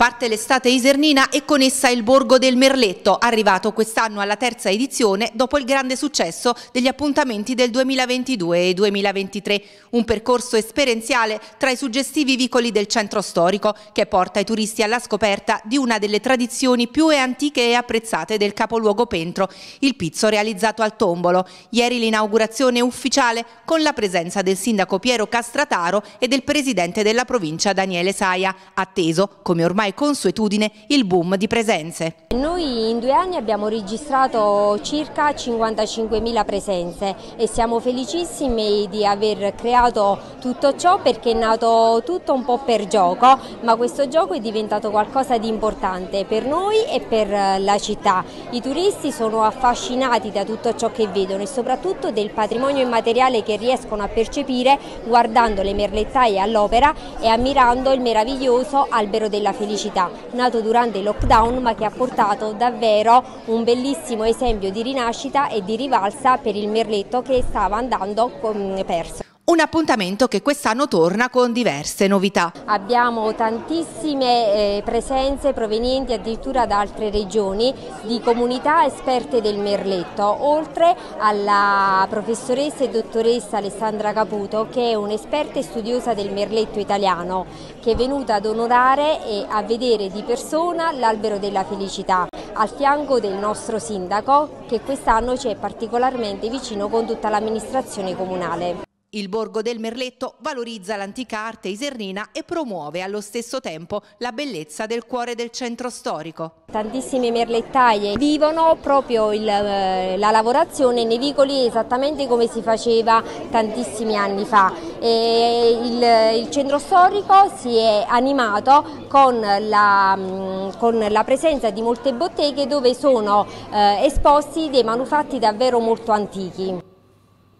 Parte l'estate isernina e con essa il Borgo del Merletto, arrivato quest'anno alla terza edizione dopo il grande successo degli appuntamenti del 2022 e 2023. Un percorso esperienziale tra i suggestivi vicoli del centro storico che porta i turisti alla scoperta di una delle tradizioni più antiche e apprezzate del capoluogo Pentro, il pizzo realizzato al tombolo. Ieri l'inaugurazione ufficiale con la presenza del sindaco Piero Castrataro e del presidente della provincia Daniele Saia, atteso, come ormai consuetudine, il boom di presenze. Noi in 2 anni abbiamo registrato circa 55.000 presenze e siamo felicissimi di aver creato tutto ciò perché è nato tutto un po' per gioco, ma questo gioco è diventato qualcosa di importante per noi e per la città. I turisti sono affascinati da tutto ciò che vedono e soprattutto del patrimonio immateriale che riescono a percepire guardando le merlettaie all'opera e ammirando il meraviglioso albero della felicità, nato durante il lockdown ma che ha portato davvero un bellissimo esempio di rinascita e di rivalsa per il merletto che stava andando perso. Un appuntamento che quest'anno torna con diverse novità. Abbiamo tantissime presenze provenienti addirittura da altre regioni di comunità esperte del merletto, oltre alla professoressa e dottoressa Alessandra Caputo, che è un'esperta e studiosa del merletto italiano, che è venuta ad onorare e a vedere di persona l'albero della felicità, al fianco del nostro sindaco che quest'anno ci è particolarmente vicino con tutta l'amministrazione comunale. Il Borgo del Merletto valorizza l'antica arte isernina e promuove allo stesso tempo la bellezza del cuore del centro storico. Tantissime merlettaie vivono proprio la lavorazione nei vicoli esattamente come si faceva tantissimi anni fa. Il centro storico si è animato con la presenza di molte botteghe dove sono esposti dei manufatti davvero molto antichi.